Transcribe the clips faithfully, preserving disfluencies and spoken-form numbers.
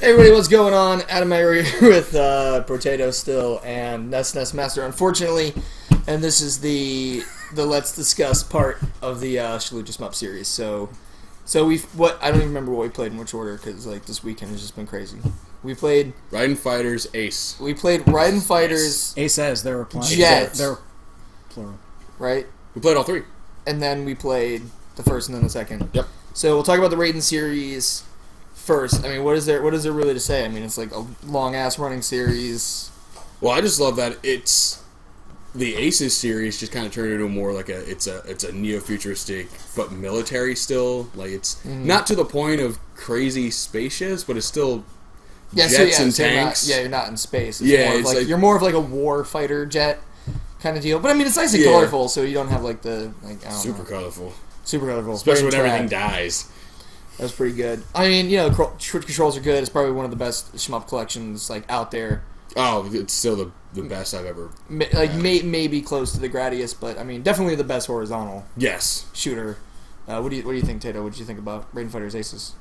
Hey everybody, what's going on? Adam Mayer here with uh, Potato still and Nest Nest Master, unfortunately, and this is the the Let's Discuss part of the uh, Shaluja Shmup series. So, so we've what I don't even remember what we played in which order because like this weekend has just been crazy. We played Raiden Fighters Ace. We played Raiden Fighters. Ace says there were plenty. Jet. There were plural. Right. We played all three, and then we played the first and then the second. Yep. So we'll talk about the Raiden series first. I mean, what is there? What is there really to say? I mean, it's like a long ass running series. Well, I just love that it's the Aces series just kind of turned into more like a it's a it's a neo futuristic but military still. Like it's mm. not to the point of crazy spaceships, but it's still yeah, jets so yeah, and so you're tanks. not, yeah, you're not in space. It's yeah, more it's like, like you're more of like a war fighter jet kind of deal. But I mean, it's nice and yeah. colorful, so you don't have like the like I don't super know. colorful, super colorful, especially when Very everything track. dies. That was pretty good. I mean, you know, Twitch controls are good. It's probably one of the best shmup collections like out there. Oh, it's still the the best I've ever. Like may, maybe close to the Gradius, but I mean, definitely the best horizontal. Yes. Shooter. Uh, what do you What do you think, Tato? What did you think about Raiden Fighters Aces?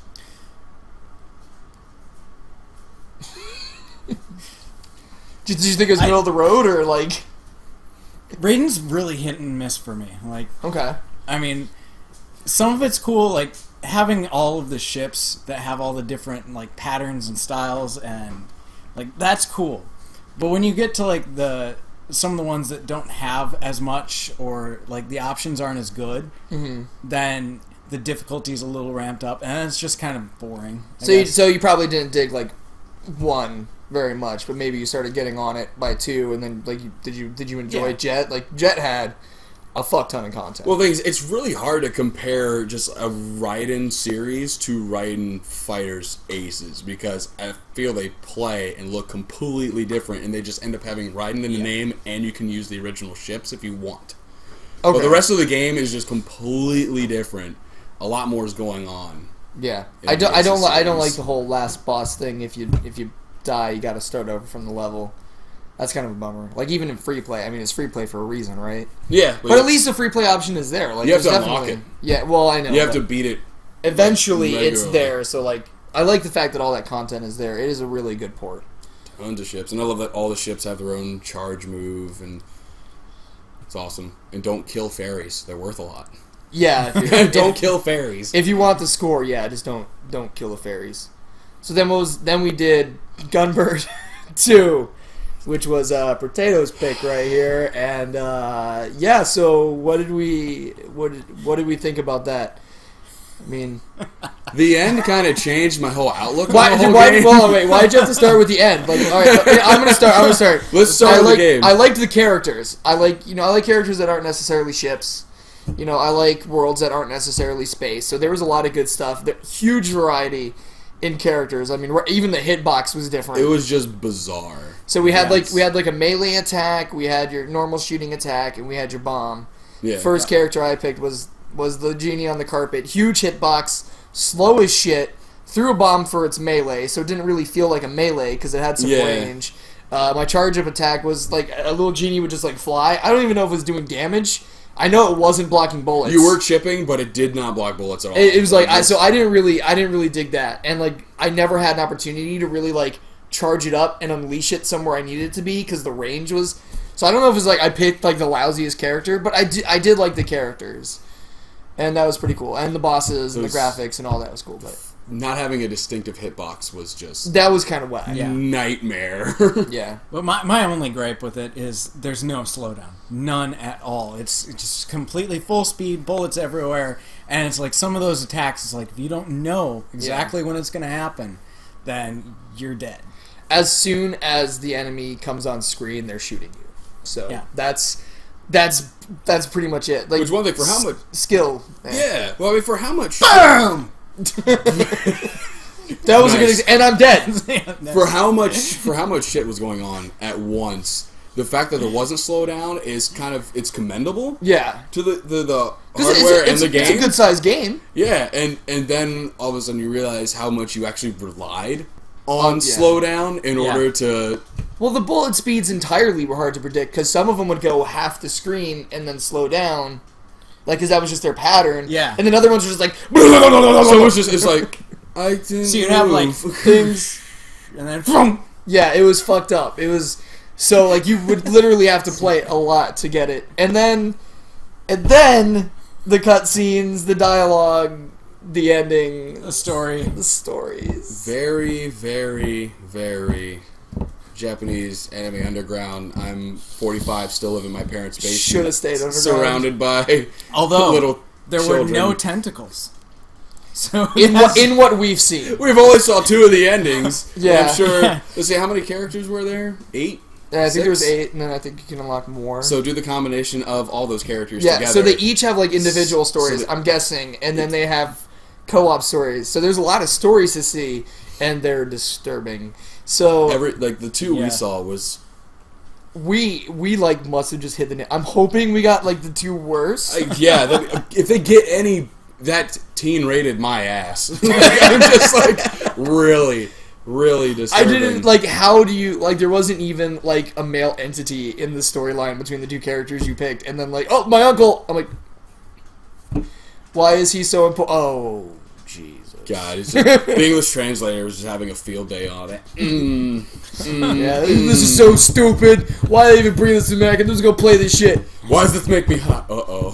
did, did you think it was I, middle of the road or like? Raiden's really hit and miss for me. Like, okay. I mean, some of it's cool, like having all of the ships that have all the different like patterns and styles, and like that's cool. But when you get to like the some of the ones that don't have as much, or like the options aren't as good, mm-hmm. then the difficulty is a little ramped up, and it's just kind of boring. I so, you, guess. so you probably didn't dig like one very much, but maybe you started getting on it by two, and then like, you, did you did you enjoy Yeah. Jet? Like Jet had a fuck ton of content. Well, things it's really hard to compare just a Raiden series to Raiden Fighters Aces because I feel they play and look completely different, and they just end up having Raiden in the yeah. name, and you can use the original ships if you want. Okay. But the rest of the game is just completely different. A lot more is going on. Yeah, in I the don't. I don't. Aces Li- I don't series. like the whole last boss thing. If you if you die, you got to start over from the level. That's kind of a bummer. Like even in free play, I mean, it's free play for a reason, right? Yeah, But at least the free play option is there. Like you have there's to unlock definitely- it. Yeah, well, I know. you have but to beat it. Eventually, like, it's regularly. there. So like, I like the fact that all that content is there. It is a really good port. Tons of ships, and I love that all the ships have their own charge move, and it's awesome. And don't kill fairies; they're worth a lot. Yeah, if you- don't if, kill fairies. if you want the score. Yeah, just don't don't kill the fairies. So then what was then we did Gunbird two. Which was uh, Potato's pick right here, and uh, yeah. So what did we what did, what did we think about that? I mean, The end kind of changed my whole outlook why? on the whole why game. well, wait. Why did you have to start with the end? Like, all right, I'm gonna start. I'm gonna start. Let's start I with like, the game. I liked the characters. I like you know I like characters that aren't necessarily ships. You know, I like worlds that aren't necessarily space. So there was a lot of good stuff. There, huge variety in characters. I mean, even the hitbox was different. It was just bizarre. So we had Yes. like we had like a melee attack, we had your normal shooting attack, and we had your bomb. Yeah. First character I picked was was the genie on the carpet. Huge hitbox, slow as shit. Threw a bomb for its melee, so it didn't really feel like a melee because it had some Yeah. range. Uh, my charge up attack was like a little genie would just like fly. I don't even know if it was doing damage. I know it wasn't blocking bullets. You were chipping, but it did not block bullets at all. It, it was like I, just- so I didn't really I didn't really dig that, and like I never had an opportunity to really like charge it up and unleash it somewhere I needed it to be because the range was. So I don't know if it was like I picked like the lousiest character, but I did, I did like the characters, and that was pretty cool, and the bosses and the Those- graphics and all that was cool, but not having a distinctive hitbox was just that was kind of whack. Yeah. nightmare. Yeah. But my, my only gripe with it is there's no slowdown. None at all. It's, it's just completely full speed, bullets everywhere, and it's like some of those attacks, it's like if you don't know exactly when it's going to happen, then you're dead. As soon as the enemy comes on screen, they're shooting you. So Yeah. that's that's that's pretty much it. Like Which one thing for how s- much? skill? Yeah. Well, I mean, for how much? Boom! That was a good Nice. ex- and I'm dead. For how much? For how much shit was going on at once? The fact that there wasn't slowdown is kind of it's commendable Yeah. to the the, the 'Cause it's, hardware a, it's, and the game. it's a good sized game. Yeah, and and then all of a sudden you realize how much you actually relied on yeah. slowdown in Yeah. order to. Well, the bullet speeds entirely were hard to predict because some of them would go half the screen and then slow down, like because that was just their pattern. Yeah. And then other ones were just like. So it's just it's like I didn't So you'd have like move. things, and then boom. Yeah, it was fucked up. It was so like you would literally have to play it a lot to get it, and then, and then the cutscenes, the dialogue, the ending, The story. the stories. Very, very, very Japanese anime underground. I'm forty-five, still live in my parents' basement. Should have stayed underground. Surrounded by Although little there children. were no tentacles. So In that's- what in what we've seen. We've only saw two of the endings. Yeah. I'm sure. Let's see, how many characters were there? Eight? Yeah, I think there was Six? eight, and then I think you can unlock more. So do the combination of all those characters yeah, together. so they each have like individual So stories, that- I'm guessing, and then they have co-op stories. So there's a lot of stories to see, and they're disturbing. So Every, like, the two Yeah. we saw was... we we like must have just hit the. I'm hoping we got like the two worst. Uh, yeah, that, if they get any... That teen rated my ass. Like, I'm just like, really, really I disturbing. didn't like. How do you like? There wasn't even like a male entity in the storyline between the two characters you picked, and then like, oh, my uncle. I'm like, why is he so important? Oh, Jesus. God, it's just, the English translator was just having a field day on it. Mm, mm, Yeah, this is so stupid. Why they even bring this to America? I'm just gonna play this shit. Why does this make me hot? Uh oh.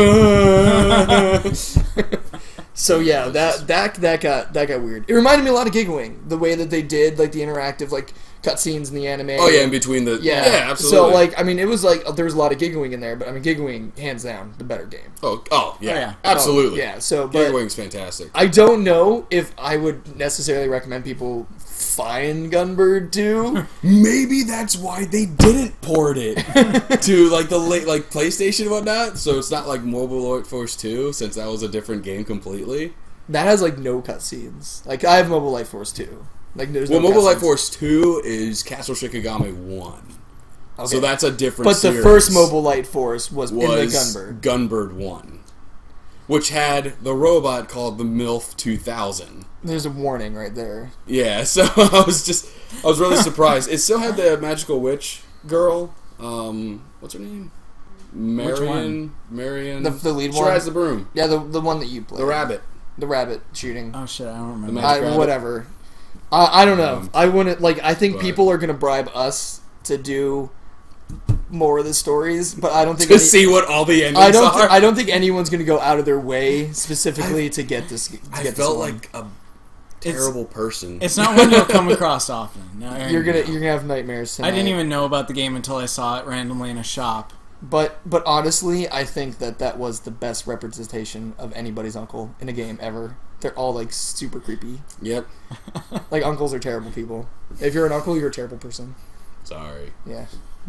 So yeah, that that that got that got weird. It reminded me a lot of Gigawing, the way that they did like the interactive like cutscenes in the anime. Oh yeah, in between the Yeah, yeah, absolutely. So like, I mean, it was like there was a lot of Gigawing in there, but I mean, Gigawing hands down the better game. oh oh yeah, Oh, yeah. absolutely. Oh, yeah. So, but Gigawing's fantastic. I don't know if I would necessarily recommend people find Gunbird two. Maybe that's why they didn't port it to like the late like PlayStation and whatnot. So it's not like Mobile Light Force two, since that was a different game completely. That has like no cutscenes. Like I have Mobile Light Force two. Like there's Well, no Mobile Light cutscenes. Force two is Castle Shikigami one, Okay. so that's a different. But the series. first Mobile Light Force was, was in the Gunbird. Gunbird one, which had the robot called the MILF two thousand. There's a warning right there. Yeah, so I was just, I was really surprised. It still had the magical witch girl. Um, what's her name? Marion. one? Marion. The- the lead she one? rides the broom. Yeah, the the one that you played. The rabbit. The rabbit shooting. Oh shit, I don't remember. The that. magic I, rabbit. whatever. I I don't know. Um, I wouldn't like. I think but- people are gonna bribe us to do more of the stories, but I don't think To any- see what all the endings I don't. are. Th- I don't think anyone's gonna go out of their way specifically to get this. To I get felt this one. like a terrible person. It's not one you'll come across often. No, you're gonna you're gonna have nightmares tonight. I didn't even know about the game until I saw it randomly in a shop. But but honestly, I think that that was the best representation of anybody's uncle in a game ever. They're all like super creepy. Yep. Like uncles are terrible people. If you're an uncle, you're a terrible person. Sorry. Yeah.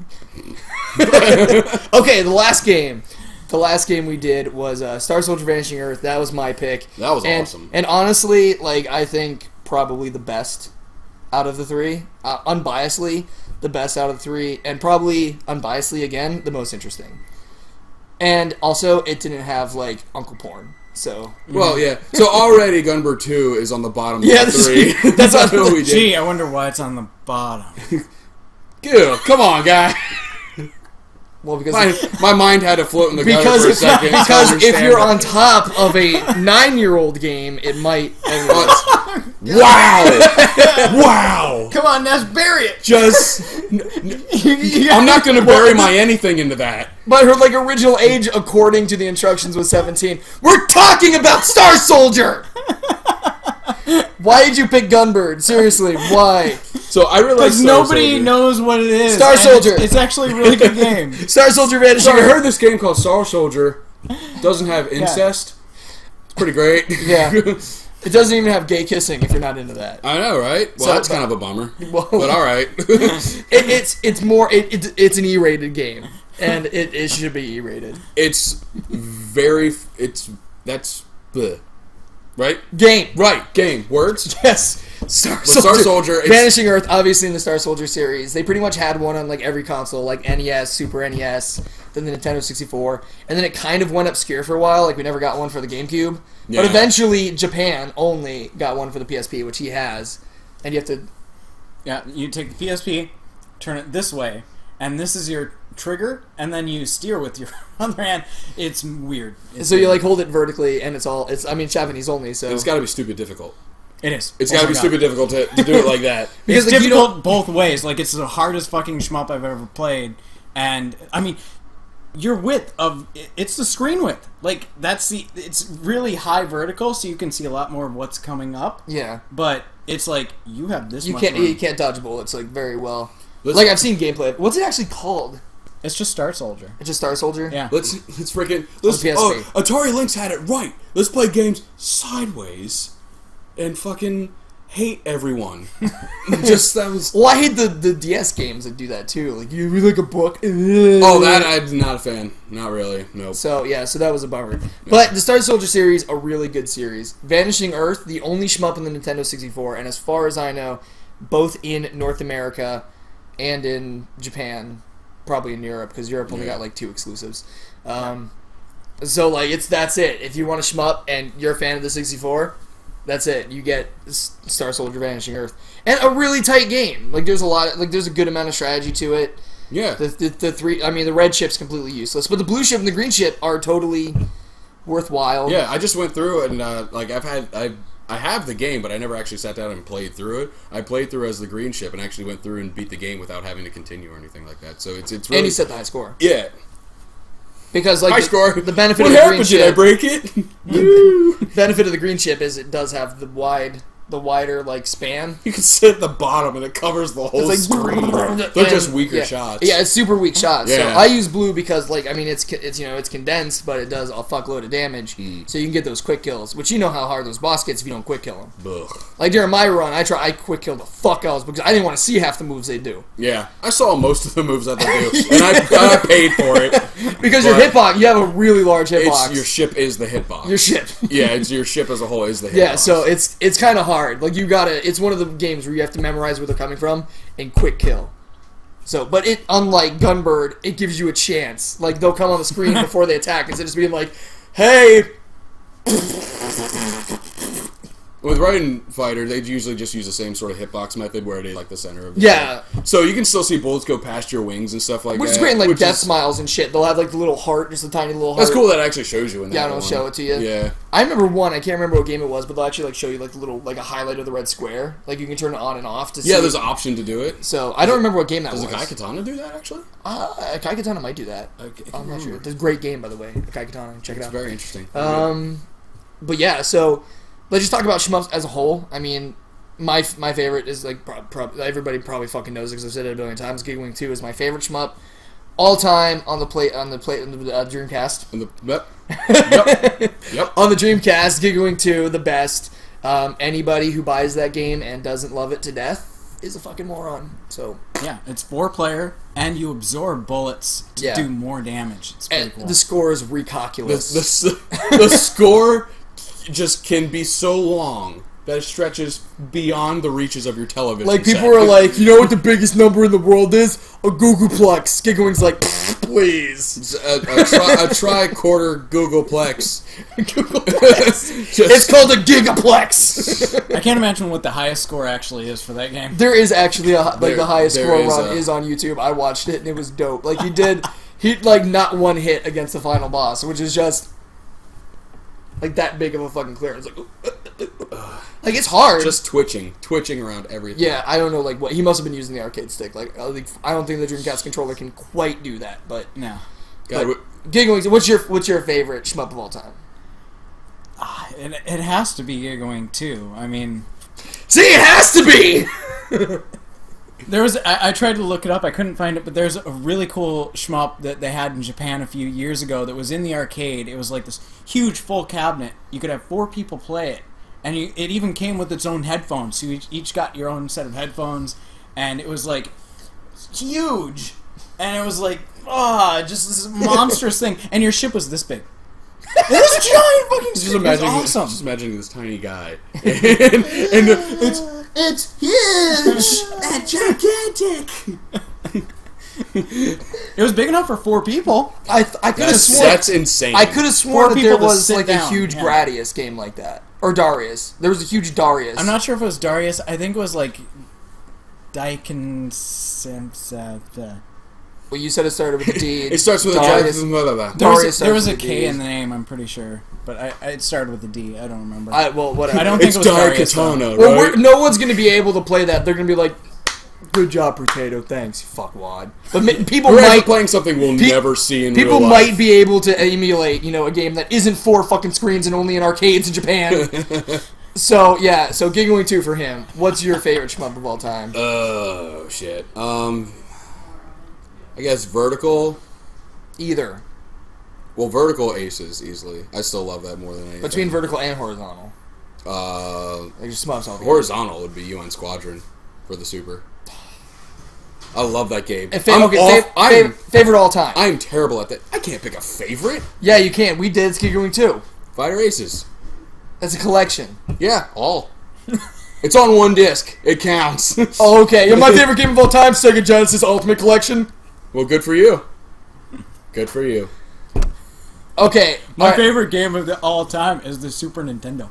Okay, the last game. The last game we did was uh, Star Soldier Vanishing Earth. That was my pick. That was and, awesome. And honestly, like I think probably the best out of the three, uh, unbiasedly the best out of the three, and probably unbiasedly again the most interesting. And also, it didn't have like uncle porn. So Well, yeah. So already Gunbird two is on the bottom Yeah, of the this- three. that's what what- we did. Gee, I wonder why it's on the bottom. Ew, come on, guy. well because My, my mind had to float in the gutter because for a it's not, second. to because if understand you're it. on top of a nine-year-old game, it might. Wow! Wow! Come on, Ness, bury it. Just, I'm not going to bury my anything into that. But her like original age, according to the instructions, was seventeen. We're talking about Star Soldier. Why did you pick Gunbird? Seriously, why? So I really like Because Star nobody Soldier. knows what it is. Star and Soldier. It's, it's actually a really good game. Star Soldier Vanishing So I Earth. heard this game called Star Soldier doesn't have incest. It's pretty great. Yeah. It doesn't even have gay kissing if you're not into that. I know, right? Well, So- that's kind of a bummer. Well- but all right. It, it's it's more it, it, it's an E-rated game, and it, it should be E-rated. It's very. It's that's bleh. Right. Game. Right. Game words. Yes. Star But Star Soldier, it's- Vanishing Earth, obviously in the Star Soldier series, they pretty much had one on like every console, like N E S, Super N E S, then the Nintendo sixty-four, and then it kind of went obscure for a while. Like we never got one for the GameCube, Yeah. but eventually Japan only got one for the P S P, which he has, and you have to. Yeah, you take the P S P, turn it this way, and this is your trigger, and then you steer with your other hand. It's weird. It's So you weird. like hold it vertically, and it's all. It's I mean Japanese only, so It's got to be stupid difficult. It is. It's Oh got to my be God. stupid difficult to, to do it like that. Because, It's like, you difficult both ways. Like, it's the hardest fucking shmup I've ever played. And, I mean, your width of... It's the screen width. Like, that's the... It's really high vertical, so you can see a lot more of what's coming up. Yeah. But it's like, you have this You much can't room. you can't dodge bullets like very well. Let's- Like I've seen gameplay. What's it actually called? It's just Star Soldier. It's just Star Soldier. Yeah. Let's let's freaking let's P S oh, P. Atari Lynx had it right. Let's play games sideways and fucking hate everyone. Just that was Well, I hate the, the D S games that do that too. Like you read like a book. oh that I'm not a fan. Not really. Nope. So yeah, so that was a bummer. But the Star Soldier series, a really good series. Vanishing Earth, the only shmup in the Nintendo sixty-four, and as far as I know, both in North America and in Japan, probably in Europe because Europe only Yeah. got like two exclusives. Um, so like it's that's it. If you want a shmup and you're a fan of the sixty-four, that's it. You get S- Star Soldier Vanishing Earth, and a really tight game. Like there's a lot, like there's a good amount of strategy to it. Yeah. The, the, the three, I mean, the red ship's completely useless, but the blue ship and the green ship are totally worthwhile. Yeah, I just went through it and uh, like I've had I I have the game, but I never actually sat down and played through it. I played through as the green ship and actually went through and beat the game without having to continue or anything like that. So it's it's really And you set the high score yeah. because like High the, score. the benefit What of the green happened? Did I ship, break it? the benefit of the green ship is it does have the wide, the wider like span. You can sit at the bottom and it covers the whole It's like screen. They're and- just weaker yeah. shots. Yeah, it's super weak shots. So Yeah. I use blue because like I mean it's co- it's you know it's condensed, but it does a fuckload of damage. Mm. So you can get those quick kills, which you know how hard those boss gets if you don't quick kill them. Ugh. Like during my run, I try I quick killed the fuck out because I didn't want to see half the moves they do. Yeah, I saw most of the moves that they do, and I, I paid for it. Because your But hitbox, you have a really large It's hitbox. your ship is the hitbox. Your ship. Yeah, it's your ship as a whole is the hitbox. Yeah, so it's it's kind of hard. Like you gotta, it's one of the games where you have to memorize where they're coming from and quick kill. So, but it unlike Gunbird, it gives you a chance. Like they'll come on the screen before they attack instead of just being like, "Hey." With Raiden Fighter, they usually just use the same sort of hitbox method where it is like the center of the Yeah. ship. So you can still see bullets go past your wings and stuff like Which that. is great in like which Death is- Smiles and shit. They'll have like the little heart, just a tiny little heart. That's cool that it actually shows you in that Yeah, I'll one. show it to you. Yeah. I remember one. I can't remember what game it was, but they'll actually like show you like the little like a highlight of the red square. Like you can turn it on and off to see. Yeah, there's an option to do it. So I don't remember what game that Does was. the Kai Katana do that, actually? Uh, Kai Katana might do that. Okay, I'm not sure. remember. It's a great game, by the way. Kai Katana. Check it It's out. very interesting. Um, but yeah, so let's just talk about shmups as a whole. I mean, my my favorite is like pro- pro- everybody probably fucking knows because I've said it a billion times. Giggling two is my favorite shmup all time on the play on the play on the uh, Dreamcast. And the, yep. yep. Yep. On the Dreamcast, Giggling two, the best. Um, anybody who buys that game and doesn't love it to death is a fucking moron. So Yeah, it's four player, and you absorb bullets to Yeah. do more damage. It's pretty and cool. the score is The, recalculous. the, the score just can be so long that it stretches beyond the reaches of your television. Like, people set. are like, you know what the biggest number in the world is? A Googleplex. Giggling's like, please. It's a, a, tri- a tri-quarter Googleplex. Googleplex. Just- It's called a Gigaplex. I can't imagine what the highest score actually is for that game. There is actually a, like, There- the highest there score is run a- is on YouTube. I watched it, and it was dope. Like, he did, he, like, not one hit against the final boss, which is just, like, that big of a fucking clearance. Like, like it's hard. just twitching, twitching around everything. Yeah, I don't know, like, what, he must have been using the arcade stick. Like, I think- I don't think the Dreamcast controller can quite do that, but... No. God, But Giggling, what's your what's your favorite shmup of all time? Ah, It, it has to be Giggling too. I mean, See, it has to be. there was I, I tried to look it up. I couldn't find it, but there's a really cool shmup that they had in Japan a few years ago that was in the arcade. It was like this huge full cabinet. You could have four people play it, and you, it even came with its own headphones. So you each, each got your own set of headphones, and it was like huge, and it was like ah, just this monstrous thing. And your ship was this big. It was giant fucking. just screen. It was imagining, awesome. just imagining this tiny guy, and, and it's It's huge and gigantic. It was big enough for four people. I th- I could have that's, sworn that's insane. I could have sworn Four that there people to was sit like down, a huge yeah. Gradius game like that or Darius. There was a huge Darius. I'm not sure if it was Darius. I think it was like Daikin Samsa. Well, you said it started with a D. It starts with Darius- a blah, blah, blah. There Darius was, a, there was starts a with a K D. in the name, I'm pretty sure, but I, I it started with a D. I don't remember. I, well, whatever. I don't think It's it was Dark Darius, though. Katana, Well, right? we're, no one's going to be able to play that. They're going to be like, good job, Potato. Thanks, you fuckwad. But ma- people We're might playing something we'll Pe- never see in people real might life. be able to emulate, you know, a game that isn't four fucking screens and only in arcades in Japan. So yeah, so Giggling two for him. What's your favorite shmup of all time? Oh shit. Um, I guess Vertical. Either Well, Vertical Aces easily. I still love that more than anything. between vertical and horizontal. uh, Like just shmups all together. horizontal would be U N Squadron for the Super. I love that game. And fa- I'm, okay, off, fav- I'm, fav- favorite all time. I'm terrible at that. I can't pick a favorite. Yeah, you can. We did Giggling two. Fighter Aces. That's a collection. Yeah, all. It's on one disc. It counts. Oh, okay. Yeah, my favorite game of all time, Sega Genesis Ultimate Collection. Well, good for you. Good for you. Okay. My alright. favorite game of the, all time is the Super Nintendo.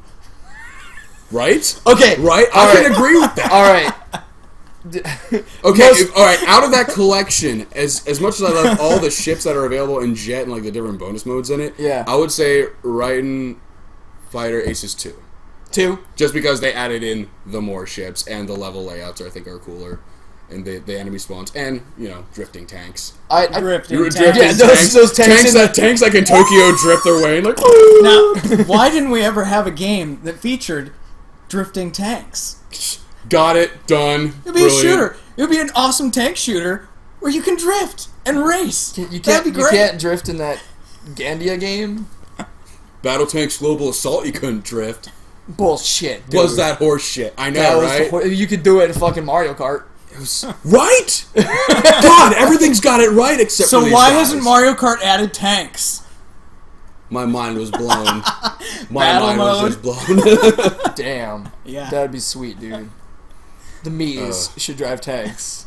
Right? Okay. Right? All I right. can agree with that. All right. Okay, Most- if- all right. Out of that collection, as as much as I love all the ships that are available in Jet and like the different bonus modes in it, Yeah. I would say Raiden Fighter Aces two, Two. just because they added in the more ships and the level layouts I think are cooler, and the the enemy spawns and you know drifting tanks. I, I Drift. You were in drifting Yeah, those- tanks, those tanks in that tanks like in Tokyo drift their way and like. Woo! Now, why didn't we ever have a game that featured drifting tanks? Got it done. It'd be Brilliant. a shooter. It would be an awesome tank shooter where you can drift and race. You can't. That'd be You great. can't drift in that Gandia game. Battle Tanks Global Assault. You couldn't drift. Bullshit. Dude. Was that horse shit? I know, That was right? the ho- you could do it in fucking Mario Kart. Right? God, everything's got it right except So for these why guys. hasn't Mario Kart added tanks? My mind was blown. My Battle mind mode. was just blown. Damn. Yeah. That'd be sweet, dude. The Mii's Uh. should drive tanks.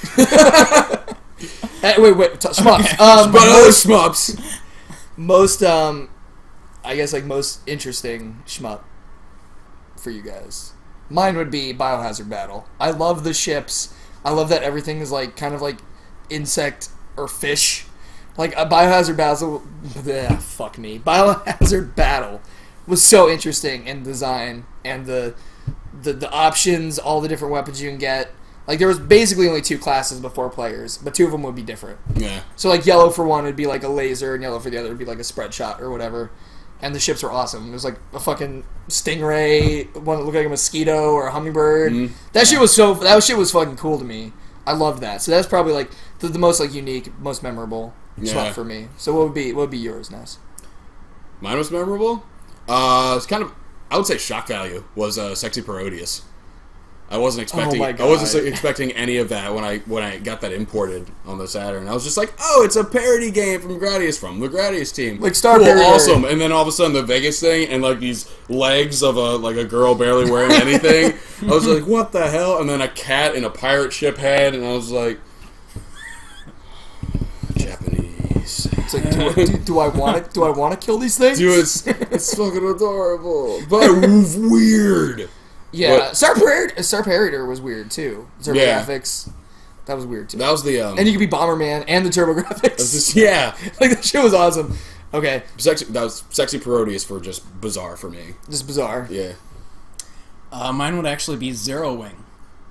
Hey, wait, wait. T- shmups. Okay. Um, but other most, shmups. most, um, I guess like most interesting shmup for you guys. Mine would be Biohazard Battle. I love the ships. I love that everything is like kind of like insect or fish. Like a Biohazard Battle. Bleh, fuck me. Biohazard Battle was so interesting in design and the, the the options, all the different weapons you can get. Like there was basically only two classes before players, but two of them would be different. Yeah. So like yellow for one would be like a laser, and yellow for the other would be like a spread shot or whatever. And the ships were awesome. It was like a fucking stingray, one that looked like a mosquito or a hummingbird. Mhm. That shit was so. That shit was fucking cool to me. I loved that. So that's probably like the, the most like unique, most memorable Yeah. shot for me. So what would be what would be yours, Ness? Mine was memorable. Uh, it's kind of. I would say shock value was uh, Sexy Parodius. I wasn't expecting. Oh my I wasn't God. expecting any of that when I when I got that imported on the Saturn. I was just like, oh, it's a parody game from Gradius from the Gradius team. Like Star cool, Parody. awesome. And then all of a sudden the Vegas thing and like these legs of a like a girl barely wearing anything. I was like, what the hell? And then a cat in a pirate ship head, and I was like, Japanese. It's like, do, I- do, do I want to? Do I want to kill these things? Dude, it's, it's fucking adorable, but weird. yeah, But- Star Parody, Star Parody was weird too. Turbo Yeah. Graphics, that was weird too. That was the um. And you could be Bomberman and the Turbo that's Graphics. just, yeah, Like that shit was awesome. Okay, sexy. That was sexy parodies for just bizarre for me. just bizarre. Yeah, Uh, mine would actually be Zero Wing.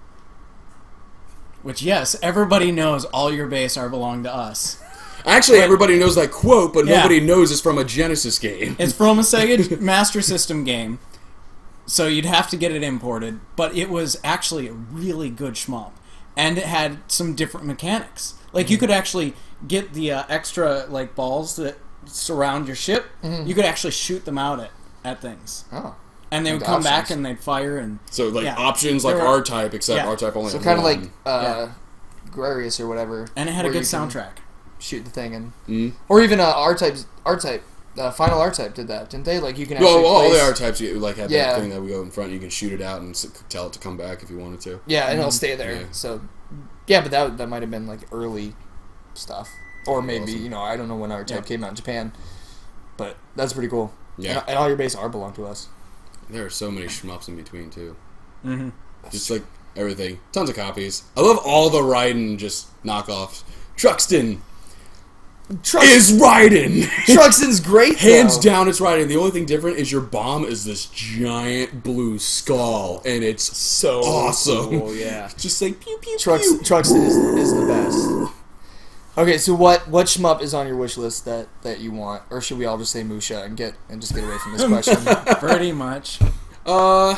Which, yes, everybody knows all your base are belong to us. actually, everybody knows that quote, but Yeah. nobody knows it's from a Genesis game. It's from a Sega Master System game, so you'd have to get it imported. But it was actually a really good shmup, and it had some different mechanics. Like you could actually get the uh, extra like balls that surround your ship. You could actually shoot them out at, at things, Oh, and they would The come back options. and they'd fire. And So like Yeah. options like There were- R Type, except yeah. R Type only. so had kind of one. like uh, Grarius or whatever. and it had a where good you can soundtrack. Shoot the thing and, Mhm. or even uh, R type, R type, uh, Final R type did that, didn't they? Like you can actually Well, all place, the R types you like have Yeah. that thing that we go in front. You can shoot it out and s- tell it to come back if you wanted to. yeah, and it'll stay there. Yeah. So yeah, but that that might have been like early stuff, or maybe Awesome. you know I don't know when R type Yeah. came out in Japan, but that's pretty cool. Yeah. and, and all your base are belong to us. There are so many shmups in between too. Mm-hmm. Just like everything, tons of copies. I love all the Raiden just knockoffs. Truxton Trux- is Raiden. Truxton's great, Hands though. down, it's Raiden. The only thing different is your bomb is this giant blue skull, and it's So awesome. cool, yeah. Just like pew pew Trux- pew. Truxton is, is the best. Okay, so what what shmup is on your wish list that, that you want, or should we all just say Musha and get and just get away from this question? Pretty much. Uh,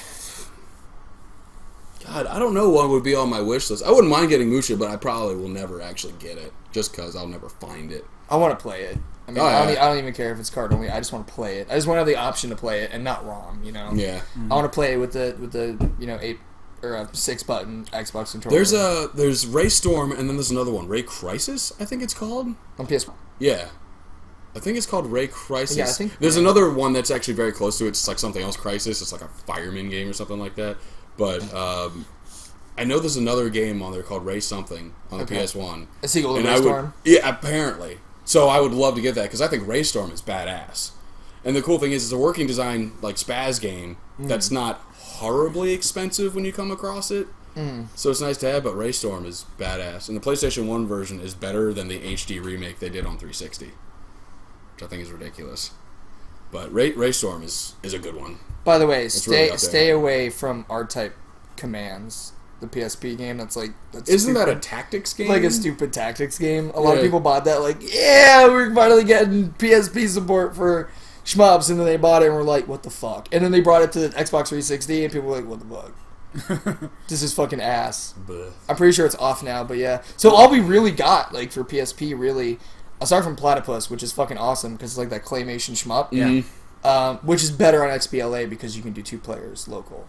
God, I don't know what would be on my wish list. I wouldn't mind getting Musha, but I probably will never actually get it, just because I'll never find it. I want to play it. I mean, Oh, I, don't, yeah. e- I don't even care if it's card only. I just want to play it. I just want to have the option to play it and not ROM. You know. Yeah. I want to play it with the with the you know eight or a six button Xbox controller. There's a there's Ray Storm, and then there's another one, Ray Crisis, I think it's called. on P S one. Yeah. I think it's called Ray Crisis. Yeah, I think- There's another one that's actually very close to it. It's like something else Crisis. It's like a fireman game or something like that. But um, I know there's another game on there called Ray something on the Okay. P S one. A sequel to And Ray I would, Storm. yeah, apparently. So I would love to get that because I think Ray Storm is badass. And the cool thing is, it's a working design like Spaz game Mm. that's not horribly expensive when you come across it. Mm. So it's nice to have, but Ray Storm is badass. And the PlayStation one version is better than the H D remake they did on three sixty, which I think is ridiculous. But Ray, Ray Storm is, is a good one. By the way, really stay up there. stay away from R-Type commands. The P S P game that's like that's Isn't that a stupid. tactics game? like a stupid tactics game? A lot of Yeah. people bought that like, yeah, we're finally getting P S P support for shmups, and then they bought it and were like, what the fuck? And then they brought it to the Xbox three sixty, and people were like, what the fuck? This is fucking ass. Bleh. I'm pretty sure it's off now, but yeah. So all we really got, like, for P S P, really, aside from Platypus, which is fucking awesome, because it's like that claymation shmup, Yeah. Mhm. um, which is better on X B L A because you can do two players local,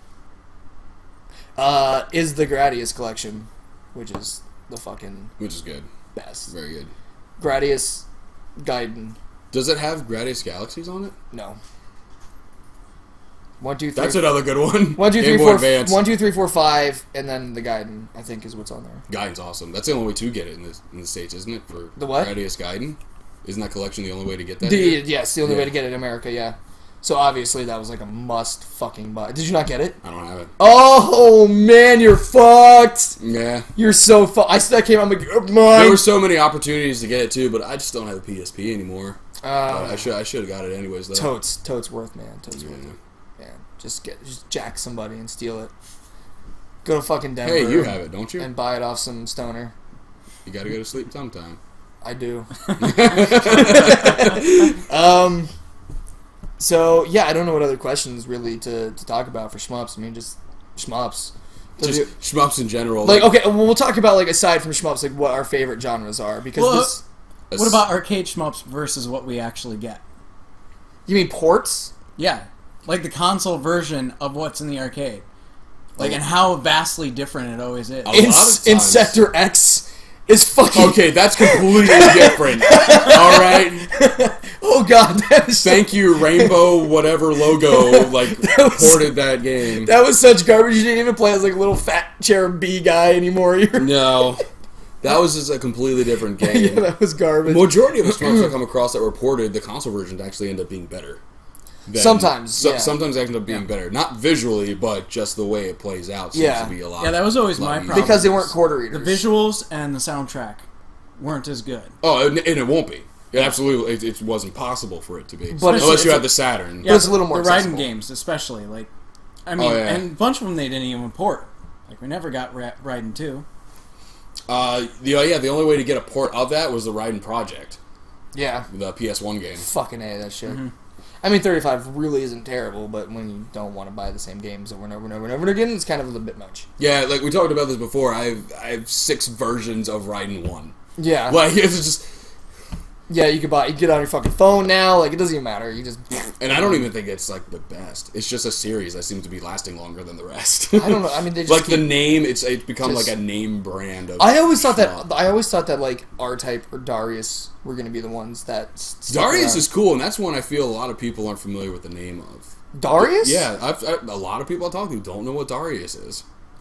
uh, is the Gradius collection, which is the fucking Which is good. best. Very good. Gradius Gaiden, Does it have Gradius Galaxies on it? no. One, two, three. That's another good one. One, two, Game three, Boy four, Advance. one, two, three, four, five, and then the Gaiden, I think, is what's on there. Gaiden's awesome. That's the only way to get it in the, in the States, isn't it? For The what? Gradius Gaiden? Isn't that collection the only way to get that? The, here? yes, the only Yeah. way to get it in America, yeah. So obviously that was like a must fucking buy. Did you not get it? I don't have it. Oh man, you're fucked. Yeah. You're so fucked. I that came. I'm like, oh, There mine. were so many opportunities to get it too, but I just don't have the P S P anymore. But I Uh, should I should have got it anyways though. totes, totes worth, man. Totes Yeah. worth. Yeah, just get, just jack somebody and steal it. Go to fucking Denver. Hey, you have it, don't you? And buy it off some stoner. You gotta go to sleep sometime. I do. um. So yeah, I don't know what other questions really to, to talk about for shmups. I mean, just shmups. Just shmups in general. Like, okay, well, we'll talk about, like, aside from shmups, like, what our favorite genres are, because Well, this... a What s- about arcade shmups versus what we actually get? You mean ports? Yeah, like the console version of what's in the arcade. Like, and how vastly different it always is. A In, lot of in times. Sector X is fucking... Okay, that's completely different. All right. Oh, God, that is... Thank you, Rainbow whatever logo, like, That was- ported that game. That was such garbage. You didn't even play as, like, a little fat cherub bee guy anymore. You're... No. That was just a completely different yeah, game. that was garbage. Majority of the shmups I come across that were ported, the console versions actually end up being better. than- Sometimes, so, yeah. Sometimes they end up being better. Not visually, but just the way it plays out seems Yeah. to be a lot. Yeah, that was always lot my easier. problem. Because they weren't quarter The eaters. visuals and the soundtrack weren't as good. Oh, and, and it won't be. It absolutely, it, it wasn't possible for it to be. But it's- unless it's you a- had the Saturn. But it's a little more The Raiden accessible. games, especially. Like, I mean, Oh, yeah. and a bunch of them they didn't even port. Like, we never got Ra- Raiden two. Uh, the uh, yeah, the only way to get a port of that was the Raiden Project, Yeah. the P S one game. Fucking A, that shit. Mm-hmm. I mean, thirty-five really isn't terrible, but when you don't want to buy the same games over and over and over and over again, it's kind of a little bit much. Yeah, like we talked about this before. I have I have six versions of Raiden one. Yeah. Like it's just, Yeah, you could buy, you can get it on your fucking phone now, like, it doesn't even matter, you just... and I don't even think it's like the best. It's just a series that seems to be lasting longer than the rest. I don't know, I mean, they just like keep... the name, it's it's become Just- like a name brand of. I always thought shmup. that, I always thought that, like, R-Type or Darius were going to be the ones that... s- stuck Darius around. is cool, and that's one I feel a lot of people aren't familiar with the name of. Darius? Yeah, I've, I, a lot of people I talk to don't know what Darius is.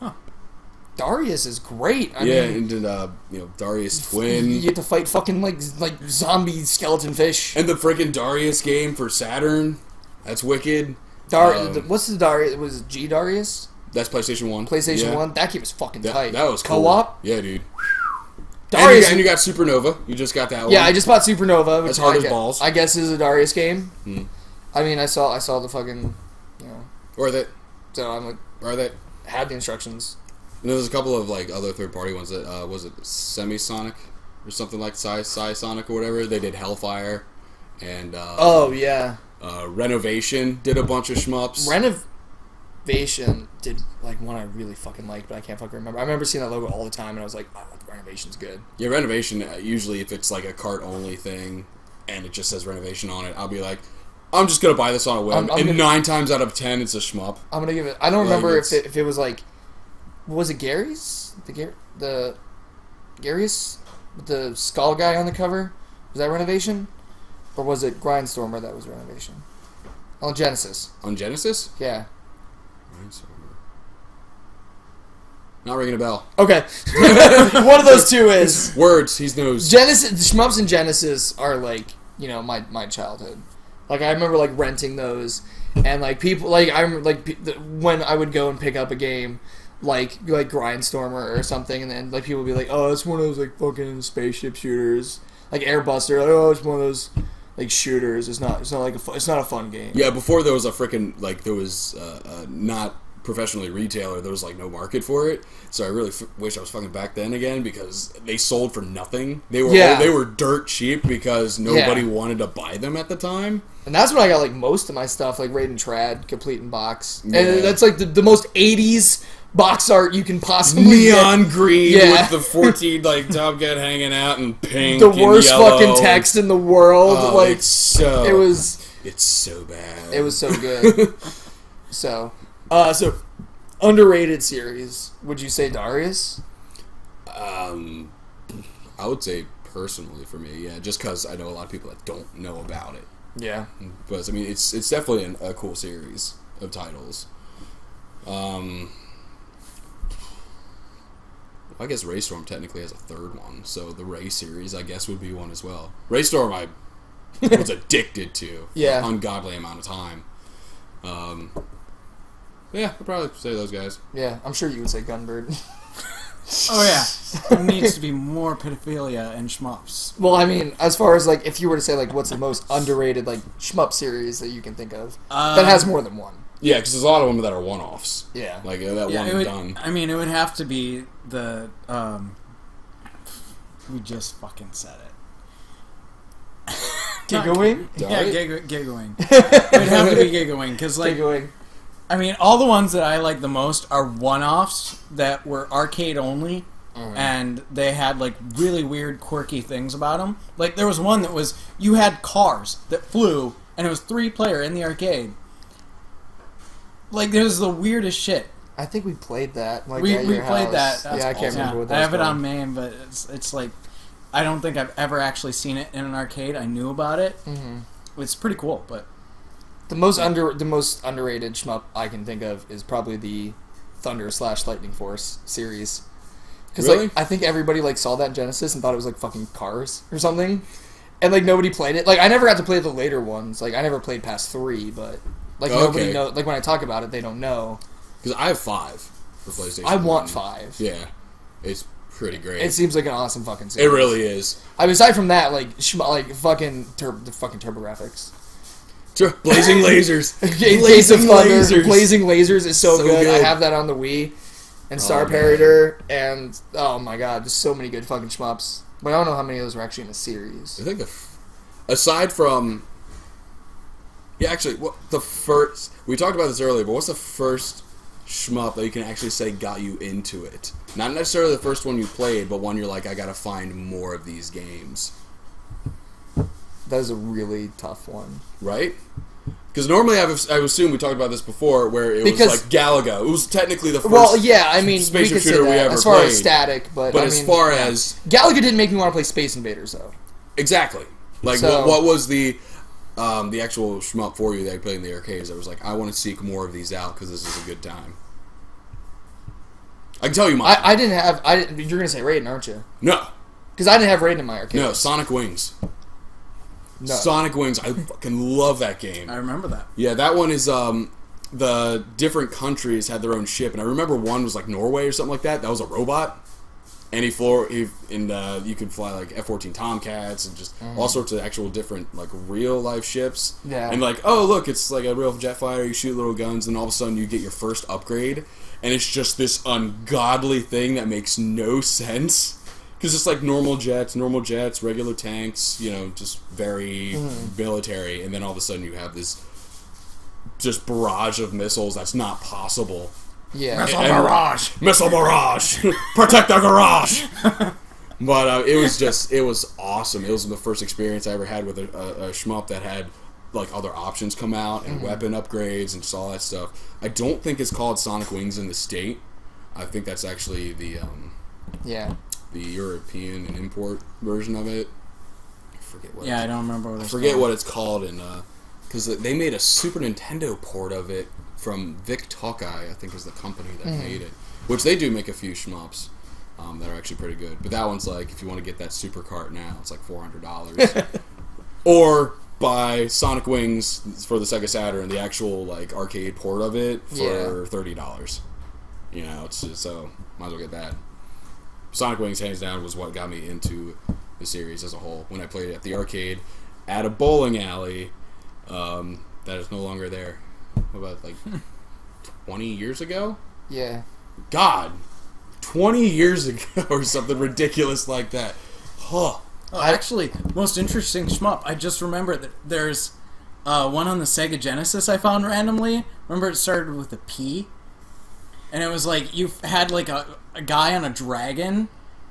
Darius is great. I yeah, mean, and then, uh, you know Darius Twin, you get to fight fucking, like, like zombie skeleton fish. and the freaking Darius game for Saturn. That's wicked. Dar- Um, the- what's the Darius? Was it G Darius? That's PlayStation One. PlayStation Yeah. one? That game was fucking That, tight. that was cool. Co-op? Yeah, dude. And you, Darius. got, and you got Supernova. You just got that one. Yeah, I just bought Supernova. Which That's hard I as guess, balls. I guess is a Darius game. Hmm. I mean, I saw I saw the fucking, you know, Or that. so I'm like Or that. had the instructions. And there's a couple of like other third party ones that uh, was it Semisonic or something like Psy Sonic or whatever. They did Hellfire and uh, Oh yeah, uh, Renovation did a bunch of shmups. Renovation did like one I really fucking liked, but I can't fucking remember. I remember seeing that logo all the time, and I was like, oh, Renovation's good. Yeah, Renovation. Uh, usually, if it's like a cart only thing and it just says Renovation on it, I'll be like, I'm just gonna buy this on a whim. I'm- I'm and gonna- nine times out of ten, it's a shmup. I'm gonna give it. I don't Like, remember if it's- it, if it was like, was it Gary's the Gar the Gary's with the skull guy on the cover? Was that Renovation, or was it Grindstormer that was Renovation? On Genesis, On Genesis? yeah. Not ringing a bell. Okay, one of those two is Words, he knows. Genesis. The shmups in Genesis are like, you know, my my childhood. Like I remember like renting those, and like people like I remember like pe- the, when I would go and pick up a game, like like Grindstormer or something, and then like people would be like, oh, it's one of those like fucking spaceship shooters, like Airbuster. Like, oh, it's one of those like shooters. It's not. It's not like a. Fu- it's not a fun game. Yeah, before there was a freaking like there was uh, uh, not professionally retailer. There was like no market for it. So I really f- wish I was fucking back then again because they sold for nothing. They were Yeah. they were dirt cheap because nobody Yeah. wanted to buy them at the time. And that's when I got like most of my stuff, like Raiden Trad, complete in box. Yeah. And that's like the, the most eighties box art you can possibly Neon get. green Yeah. with the fourteen like Top Gun hanging out and pink. The and worst yellow. fucking text in the world. Oh, like it's so it was. it's so bad. It was so good. so, uh, so underrated series. Would you say Darius? Um, I would say personally for me, yeah, just because I know a lot of people that don't know about it. Yeah. But I mean, it's it's definitely an, a cool series of titles. Um, I guess Raystorm technically has a third one, so the Ray series I guess would be one as well. Raystorm I was addicted to Yeah. for an ungodly amount of time. Um, yeah, I'd probably say those guys. Yeah. I'm sure you would say Gunbird. Oh yeah, there needs to be more pedophilia in shmups. Well, I mean, as far as like, if you were to say like, what's the most underrated like shmup series that you can think of Um, that has more than one? Yeah, because there's a lot of them that are one-offs. Yeah. Like uh, that Yeah, one it and would, done. I mean, it would have to be the. Um, we just fucking said it. Giggling? Yeah, Sorry? Giga, Gigawing. It would have to be Gigawing because, like, Giggling. I mean, all the ones that I like the most are one-offs that were arcade only, and they had like really weird, quirky things about them. Like there was one that was you had cars that flew, and it was three-player in the arcade. Like there was the weirdest shit. I think we played that. Like, we at we your played house. that. Yeah, I can't Yeah, remember what that I have was it on called. MAME, but it's it's like I don't think I've ever actually seen it in an arcade. I knew about it. Mhm. It's pretty cool, but The most under the most underrated shmup I can think of is probably the Thunder slash Lightning Force series. Because Really? like I think everybody like saw that in Genesis and thought it was like fucking Cars or something, and like nobody played it. Like I never got to play the later ones. Like I never played past three, but like Okay. nobody know. Like when I talk about it, they don't know. Because I have five for PlayStation. I want one. five. Yeah, it's pretty great. It seems like an awesome fucking it series. really is. I mean, aside from that, like shmu- like fucking tur- the fucking TurboGrafx. Blazing lasers. Blazing Blazing Thunder, lasers. Blazing Lasers is so, So good. good. I have that on the Wii, and Star Oh, Parroter, and oh my god, there's so many good fucking shmups. But I don't know how many of those are actually in the series. I think the f- aside from yeah, actually, what the first we talked about this earlier, but what's the first shmup that you can actually say got you into it? Not necessarily the first one you played, but one you're like, I gotta find more of these games, That is a really tough one. right? Because normally I've, I've assumed we talked about this before, where it Because- was like Galaga. It was technically the first. Well, yeah, I mean, we spaceship could say shooter we that ever as far played. as static, but But I as mean, far yeah. as Galaga didn't make me want to play Space Invaders though. exactly, like So- what, what was the um, the actual shmup for you that you played in the arcades? I was like, I want to seek more of these out because this is a good time. I can tell you mine. I, I didn't have. I didn't, you're gonna say Raiden, aren't you? no, Because I didn't have Raiden in my arcade. no, Sonic Wings. No. Sonic Wings. I fucking love that game. I remember that. Yeah, that one is um, the different countries had their own ship, and I remember one was like Norway or something like that. That was a robot, any floor, if, and uh, you could fly like F fourteen Tomcats and just mm. all sorts of actual different like real life ships. Yeah. And like, oh look, it's like a real jet fighter. You shoot little guns, and all of a sudden you get your first upgrade, and it's just this ungodly thing that makes no sense. Because it's like normal jets, normal jets, regular tanks, you know, just very mm. military, and then all of a sudden you have this just barrage of missiles that's not possible. Yeah. Missile barrage! Missile barrage! Protect the garage! But uh, it was just, it was awesome. It was the first experience I ever had with a, a, a shmup that had like other options come out and mm-hmm. weapon upgrades and just all that stuff. I don't think it's called Sonic Wings in the state. I think that's actually the um, yeah the European and import version of it. I forget what. Yeah, I don't remember what I it's forget called. what it's called, and because uh, they made a Super Nintendo port of it from Vic Tokai, I think is the company that mm. made it. Which they do make a few shmups um, that are actually pretty good. But that one's like, if you want to get that Super Cart now, it's like four hundred dollars. Or buy Sonic Wings for the Sega Saturn, the actual like arcade port of it, for yeah. thirty dollars. You know, it's just, so might as well get that. Sonic Wings, hands down, was what got me into the series as a whole. When I played it at the arcade, at a bowling alley, um, that is no longer there. What about like twenty years ago? Yeah. God, twenty years ago or something ridiculous like that. Huh. Oh, actually, most interesting shmup. I just remember that there's uh, one on the Sega Genesis I found randomly. Remember, it started with a P, and it was like you had like a, a guy on a dragon.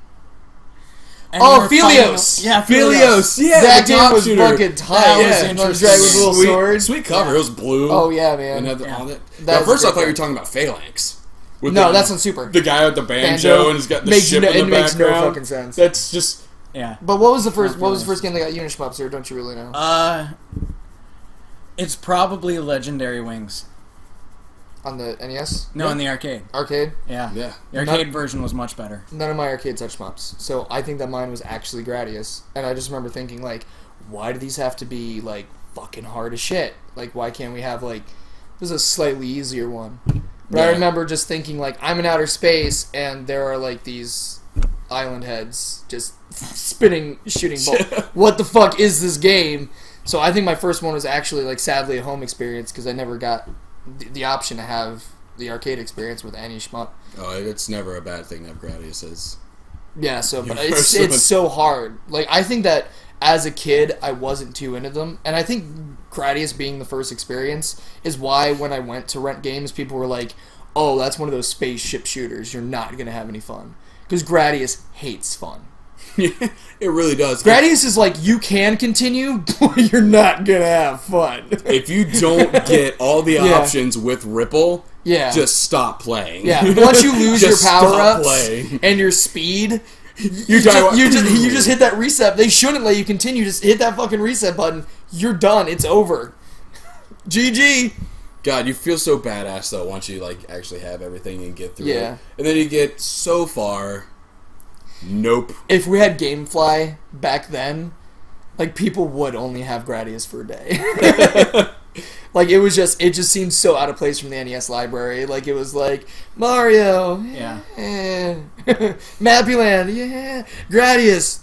And oh, Philios! Fighting, yeah, Philios! Yeah, that game was shooter. fucking tight. That yeah, was interesting. Dragon with a little sweet, sword. Sweet cover. Yeah. It was blue. Oh yeah, man. And had the, yeah. all that. That At first, I thought game. you were talking about Phalanx. With no, the, that's on Super. The guy with the banjo, banjo and he's got the makes ship no, in the it makes background. no fucking sense. That's just yeah. But what was the first? What was the first game that got you into shmups? Or don't you really know? Uh, it's probably Legendary Wings. On the N E S? No, yeah. in the arcade. Arcade? Yeah. Yeah. The arcade Not, version was much better. None of my arcades had shmups, so I think that mine was actually Gradius. And I just remember thinking, like, why do these have to be, like, fucking hard as shit? Like, why can't we have, like, this is a slightly easier one. But yeah. I remember just thinking, like, I'm in outer space, and there are, like, these island heads just spinning, shooting balls. What the fuck is this game? So I think my first one was actually, like, sadly a home experience, because I never got the, the option to have the arcade experience with any shmup. Oh, it's never a bad thing to have Gradius. Yeah, so but it's it's so hard. Like, I think that as a kid I wasn't too into them, and I think Gradius being the first experience is why when I went to rent games, people were like, "Oh, that's one of those spaceship shooters. You're not gonna have any fun," because Gradius hates fun. It really does. Gradius is like, you can continue, but you're not gonna have fun. If you don't get all the Yeah. options with Ripple, Yeah. just stop playing. Yeah, once you lose your Just stop power-ups playing. and your speed, you, You just, die- you, just, you just hit that reset. They shouldn't let you continue. Just hit that fucking reset button. You're done. It's over. G G. God, you feel so badass though once you like actually have everything and get through Yeah. it. And then you get so far. Nope. If we had GameFly back then, like, people would only have Gradius for a day. Like, it was just, it just seemed so out of place from the N E S library. Like, it was like, Mario, Yeah. yeah. Mappyland, yeah. Gradius.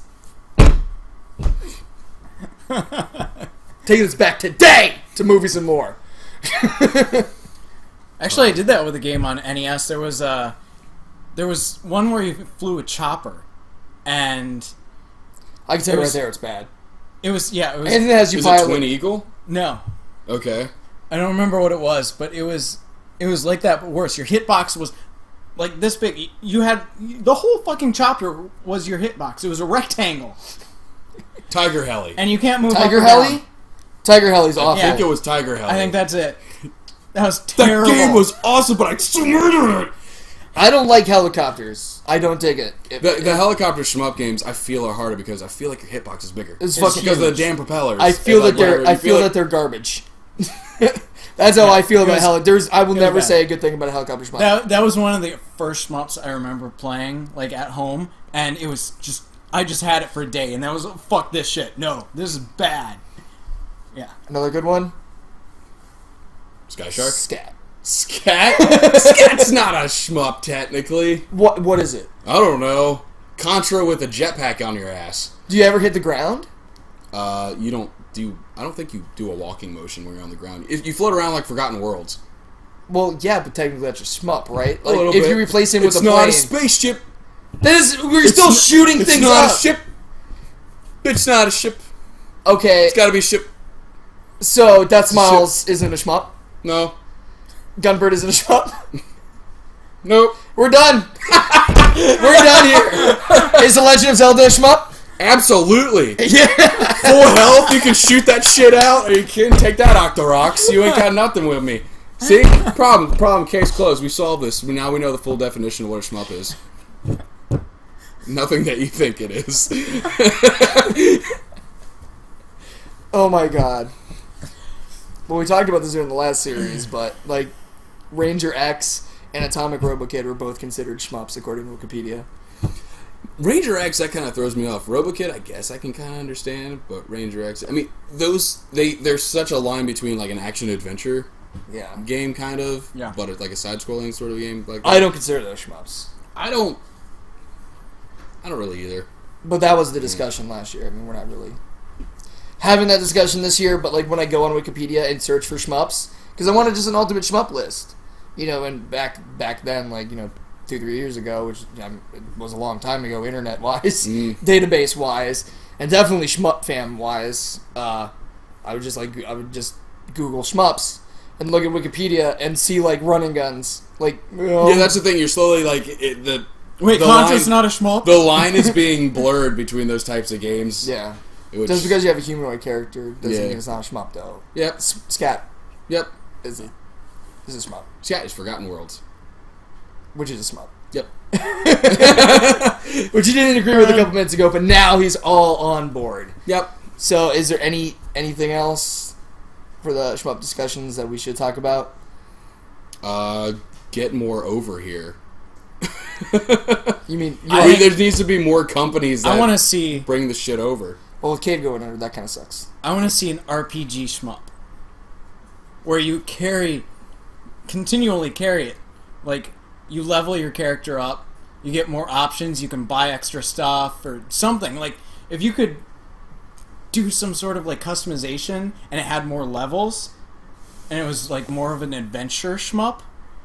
Taking us back today to movies and more. Actually, I did that with a game on N E S. There was uh, there was one where you flew a chopper, and I can tell you was- right there, it's bad. it was yeah, it was Anything that has you Is it pilot. Twin Eagle? no, Okay. I don't remember what it was, but it was it was like that, but worse. Your hitbox was like this big. You had the whole fucking chopper was your hitbox. It was a rectangle, Tiger Heli. and you can't move. Tiger up or Heli? down. Tiger Heli's awful. I think it was Tiger Heli. I think that's it. That was that terrible. game was awesome, but I still murdered it. I don't like helicopters. I don't dig it. It- The, it- the helicopter shmup games I feel are harder because I feel like your hitbox is bigger. It's It's fucking because of the huge. damn propellers. I feel And, like, that they're. whatever, I you feel like- that they're garbage. That's how I feel It about was- heli. There's. I will was never bad. say a good thing about a helicopter shmup. That that was one of the first shmups I remember playing, like at home, and it was just I just had it for a day, and that was fuck this shit. No, this is bad. Yeah. Another good one. Sky Shark? Scat. Scat? Scat's not a shmup, technically. What? What is it? I don't know. Contra with a jetpack on your ass. Do you ever hit the ground? Uh, you don't do. I don't think you do a walking motion when you're on the ground. If you float around like Forgotten Worlds. Well, yeah, but technically that's a shmup, right? A Like little if bit. you replace him with It's a not plane. a spaceship. That is, we're It's still n- shooting it's things not up. a ship. It's not a ship. Okay, It's got to be a ship. so Death a Smiles isn't a shmup. No. Gunbird isn't a shmup. Nope. We're done. We're done here. Is The Legend of Zelda a shmup? Absolutely. Yeah. Full health, you can shoot that shit out. Are you kidding? Take that, Octorox. You ain't got nothing with me. See? Problem. Problem. Case closed. We solved this. Now we know the full definition of what a shmup is. Nothing that you think it is. Oh my god. Well, we talked about this during the last series, but like Ranger X and Atomic Robokid were both considered shmups according to Wikipedia. Ranger X, that kind of throws me off. RoboKid, I guess I can kind of understand, but Ranger X, I mean, those they there's such a line between like an action adventure Yeah. game kind of, Yeah. but it's like a side scrolling sort of game. Like that. I don't consider those shmups. I don't. I don't really either. But that was the discussion last year. I mean, we're not really having that discussion this year, but like when I go on Wikipedia and search for shmups, because I wanted just an ultimate shmup list. You know, and back back then, like, you know, two, three years ago, which um, it was a long time ago, internet-wise, Mm. database-wise, and definitely shmup fam-wise, uh, I would just, like, I would just Google shmups and look at Wikipedia and see, like, running guns. Like, you know, Yeah, that's the thing. You're slowly like it, the Wait, the Contra's line, not a shmup? the line is being blurred between those types of games. yeah. which- Just because you have a humanoid character doesn't Yeah. mean it's not a shmup, though. Yep. S- Scat Yep. is a, is a shmup, Scat is Forgotten Worlds. which is a shmup. Yep. Which he didn't agree with a couple minutes ago, but now he's all on board. Yep. So, is there any anything else for the shmup discussions that we should talk about? Uh, get more over here. You mean you I want, mean, there needs to be more companies that I want to see. bring the shit over. well, with Cave going under, that kind of sucks. I want to see an R P G shmup where you carry, continually carry it. Like you level your character up, you get more options, you can buy extra stuff or something. Like if you could do some sort of like customization and it had more levels, and it was like more of an adventure shmup.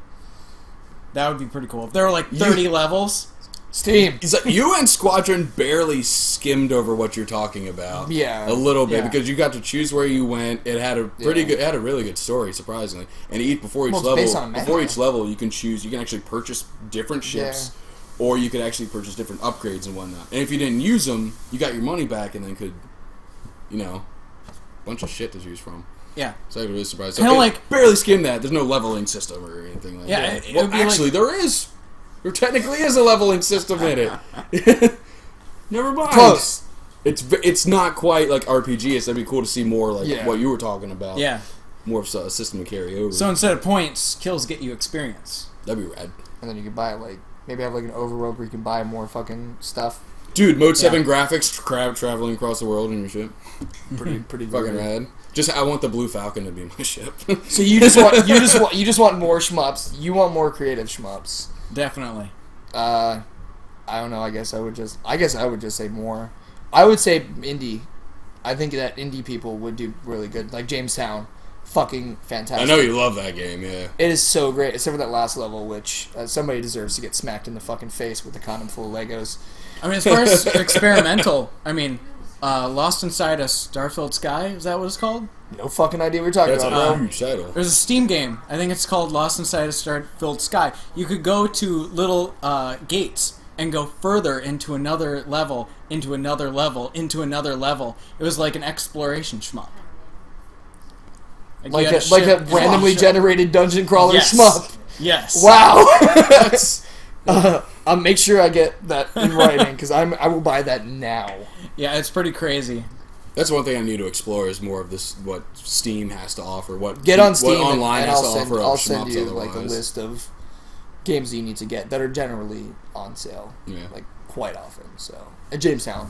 That would be pretty cool. If there were like thirty You- levels. Steam. It's like you and Squadron barely skimmed over what you're talking about. Yeah. a little bit Yeah. because you got to choose where you went. It had a pretty Yeah. good, it had a really good story, surprisingly. And each before each Well, it's based level, on a before manga. each level, you can choose. You can actually purchase different ships, or you could actually purchase different upgrades and whatnot. And if you didn't use them, you got your money back, and then could, you know, bunch of shit to choose from. Yeah. So I was really surprised. Kinda So it like- barely skimmed that. There's no leveling system or anything like Yeah, that. it- it well, would be like- actually, there is. There technically is a leveling system in it. Never mind. Close. It's v- it's not quite like R P G. It's that'd be cool to see more like Yeah. what you were talking about. Yeah. More of a system to carry over. So instead of points, kills get you experience. That'd be rad. And then you can buy, like, maybe have, like, an overworld where you can buy more fucking stuff. Dude, Mode seven Yeah. graphics, crab traveling across the world in your ship. Pretty, pretty Fucking great. rad. Just I want the Blue Falcon to be my ship. So you just want you just want you just want more shmups. You want more creative shmups. Definitely. Uh, I don't know. I guess I would just. I guess I would just say more. I would say indie. I think that indie people would do really good. Like Jamestown, fucking I fantastic. know you love that game, yeah. It is so great, except for that last level, which uh, somebody deserves to get smacked in the fucking face with a condom full of Legos. I mean, as far as experimental, I mean, uh, Lost Inside a Starfilled Sky, is that what it's called? No fucking idea what you're talking That's about, a bro. huge title. There's a Steam game. I think it's called Lost Inside a Starfilled Sky. You could go to little uh, gates and go further into another level, into another level, into another level. It was like an exploration shmup. you Like had a, like a ship- randomly ship. generated dungeon crawler Yes. shmup. Yes. Wow. That's. Uh, I'll make sure I get that in writing because I'm I will buy that now. Yeah, it's pretty crazy. That's one thing I need to explore is more of this what Steam has to offer. What Get on Steam what and, online and has I'll to send offer. I'll of send shmups you like a otherwise. list of games that you need to get that are generally on sale. Yeah. Like quite often. So at Jamestown.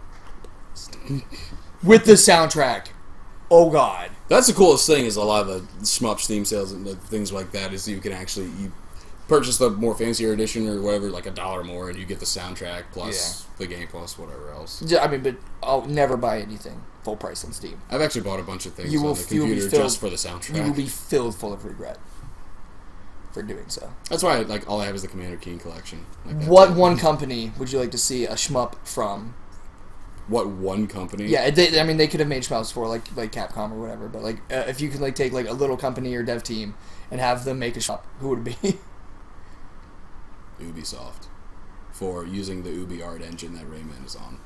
With the soundtrack. Oh god. That's the coolest thing is a lot of the shmup Steam sales and the things like that is you can actually you purchase the more fancier edition or whatever, like a dollar more, and you get the soundtrack plus the game plus whatever else. Yeah, I mean, but I'll never buy anything full price on Steam. I've actually bought a bunch of things You will- on the you will be computer filled- just for the soundtrack. You will be filled full of regret for doing so. That's why, like, all I have is the Commander Keen collection. Like that What too. one company would you like to see a shmup from? What one company? Yeah, they, I mean, they could have made shmups for like like Capcom or whatever, but like uh, if you could like take like a little company or dev team and have them make a shmup, who would it be? Ubisoft, for using the Ubi art engine that Rayman is on.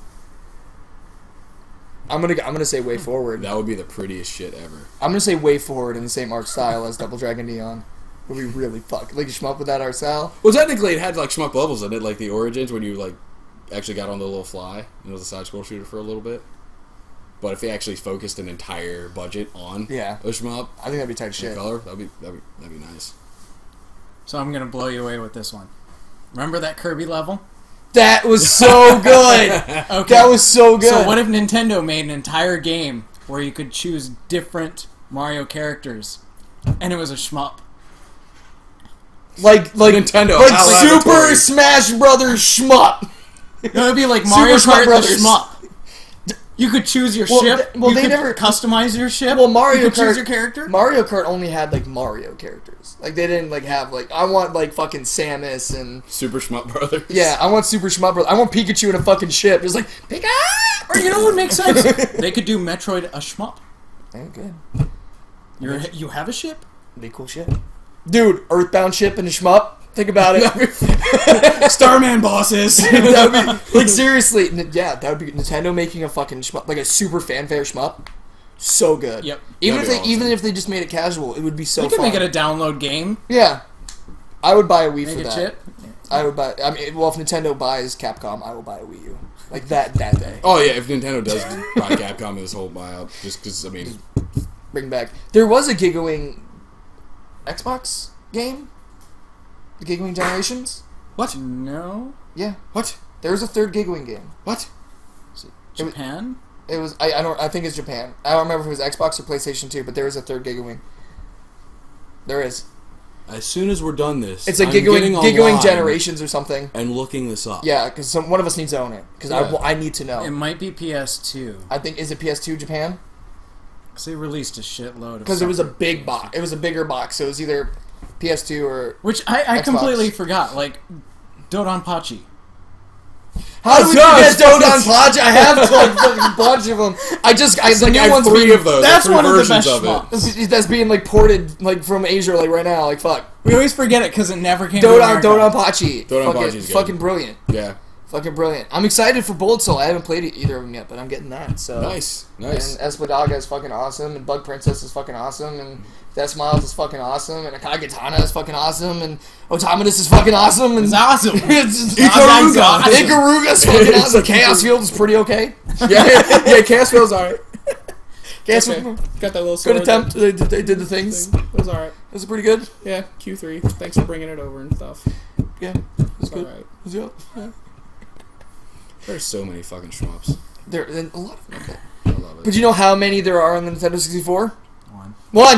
I'm gonna I'm gonna say Way Forward. That would be the prettiest shit ever. I'm gonna say Way Forward in the same art style as Double Dragon Neon. Would be really fuck like a shmup with that art style. Well, technically, it had like shmup levels in it, like the Origins, when you like actually got on the little fly, and it was a side scroll shooter for a little bit. But if they actually focused an entire budget on Yeah. a shmup I think that'd be tight in shit. color, that'd be that'd be that'd be nice. So I'm gonna blow you away with this one. Remember that Kirby level? That was so good. Okay. That was so good. So what if Nintendo made an entire game where you could choose different Mario characters, and it was a shmup? like like Nintendo, like Al Super Laboratory. Smash Brothers shmup? No, it'd be like Mario Super Smash Kart the Brothers. shmup. You could choose your Well, ship. th- well, you they could never- customize your ship. Well, Mario you could Kart choose your character. Mario Kart only had like Mario characters. Like they didn't like have like I want like fucking Samus and Super Shmup Brothers. yeah, I want Super Shmup Brothers. I want Pikachu in a fucking ship. Just like Pika. Or you know what makes sense? They could do Metroid a shmup. Oh, good. You're, you have a ship. Be cool shit. Dude, Earthbound ship and a shmup. Think about it. Starman bosses. That would be, like seriously, n- yeah, that would be Nintendo making a fucking shmup, like a super fanfare shmup. So good. Yep. Even if That'd they be even awesome. if they just made it casual, it would be so You could fun. make it a download game. yeah, I would buy a Wii Make for it that. chip. I would buy. I mean, well, if Nintendo buys Capcom, I will buy a Wii U. Like that that day. Oh yeah, if Nintendo does buy Capcom in this whole buyout, just because I mean, Bring back. There was a Gigawing Xbox game. The Gigawing Generations. what? No. Yeah, What? there was a third Gigawing game. What? Japan. It was I, I don't I think it's Japan. I don't remember if it was Xbox or PlayStation two, but there is a third Gigawing. There is. As soon as we're done this, It's a I'm Gigawing getting Gigawing online Generations or something. and looking this up. Yeah, because one of us needs to own it. Because I Yeah. I, I need to know. It might be P S two. I think is it P S two Japan? Because they released a shitload of. Because it was a separate big games. box. It was a bigger box. So it was either P S two or. Which I, I Xbox. completely forgot. Like Dodonpachi. How do we Yes, forget yes. Dodon Podge? I have like a bunch of them. I just I It's the like new I have one's three being, of those. That's three one of the versions best of it. shmups. That's being like ported like from Asia like right now. Like fuck. We always forget it because it never came. to Dodon America. Dodon Pachi. Dodon fucking, Pachi's good. fucking brilliant. Yeah, Fucking brilliant. I'm excited for Bullet Soul. I haven't played either of them yet, but I'm getting that. So nice, nice. And Espadagga is fucking awesome, and Bug Princess is fucking awesome, and Death Smiles is fucking awesome, and Akagatana is fucking awesome, and Automatus is fucking awesome, and It's awesome. it's Ikaruga. Ikaruga. Ikaruga's fucking It's awesome. like- Chaos Field is pretty okay. yeah, yeah. Chaos feels alright. Chaos Okay. Field, Got that little good sword attempt. They, did- they did the things. thing. It was alright. It was pretty good. Yeah, Q three. Thanks for bringing it over and stuff. Yeah, it was It's good. alright. It was good. There's so many fucking shmups. There, and a lot of okay. I love it. But you know how many there are on the Nintendo sixty-four? One. One.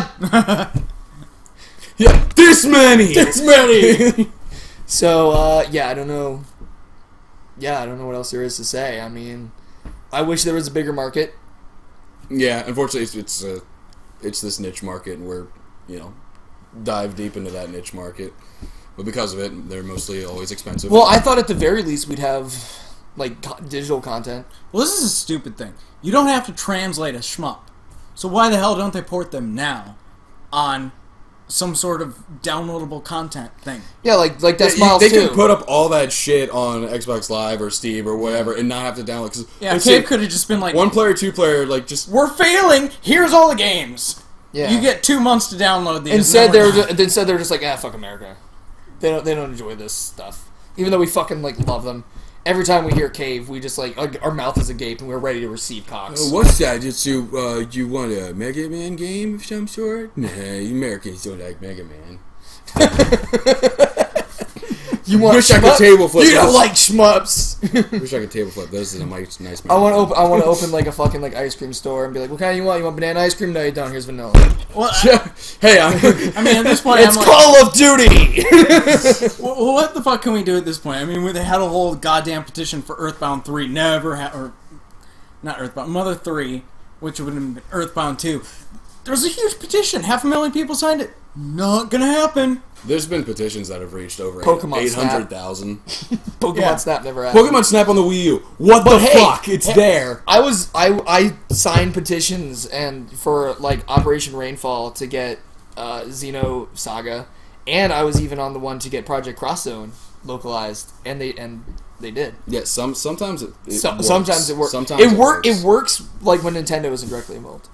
yeah, this many. This many. So uh, yeah, I don't know. Yeah, I don't know what else there is to say. I mean, I wish there was a bigger market. Yeah, unfortunately, it's it's, uh, it's this niche market, and we're you know dive deep into that niche market. But because of it, they're mostly always expensive. Well, I thought at the very least we'd have like co- digital content. Well, this is a stupid thing. You don't have to translate a shmup. So why the hell don't they port them now on some sort of downloadable content thing? Yeah, like like Yeah, that's you- Miles they too. can put up all that shit on Xbox Live or Steam or whatever, and not have to download. Cause Yeah, let's Cave say could have just been like, one player, two player, like just "We're failing. Here's all the games. yeah. You get two months to download these." Instead, and they're then we're ju- instead they're just like ah fuck America. They don't they don't enjoy this stuff, even though we fucking like love them. Every time we hear Cave, we just like our, our mouth is agape and we're ready to receive cocks. Uh, what's that? Just you, uh, you want a Mega Man game of some sort? Nah, you Americans don't like Mega Man. You want Wish I could shmup? table flip You don't those. like shmups. Wish I could table flip. Those is a nice, nice. I want to open. I want to open like a fucking like ice cream store and be like, "What kind you want? You want banana ice cream? No, you don't. Here's vanilla." Well, I, Hey, I'm. I mean, at this point, It's I'm like, Call of Duty. well, what the fuck can we do at this point? I mean, they had a whole goddamn petition for Earthbound three, never ha- or not Earthbound, Mother three, which would have been Earthbound two. There was a huge petition. Half a million people signed it. Not gonna happen. There's been petitions that have reached over Pokemon eight hundred thousand. Pokemon Yeah. Snap never happened. Pokemon Snap on the Wii U. What But the hey, fuck? It's hey, there. I was I I signed petitions and for like Operation Rainfall to get uh, Xeno Saga, and I was even on the one to get Project Cross Zone localized, and they and they did. Yeah, some sometimes it, it So, works. sometimes it works. Sometimes it, work. works. It works like when Nintendo isn't directly involved.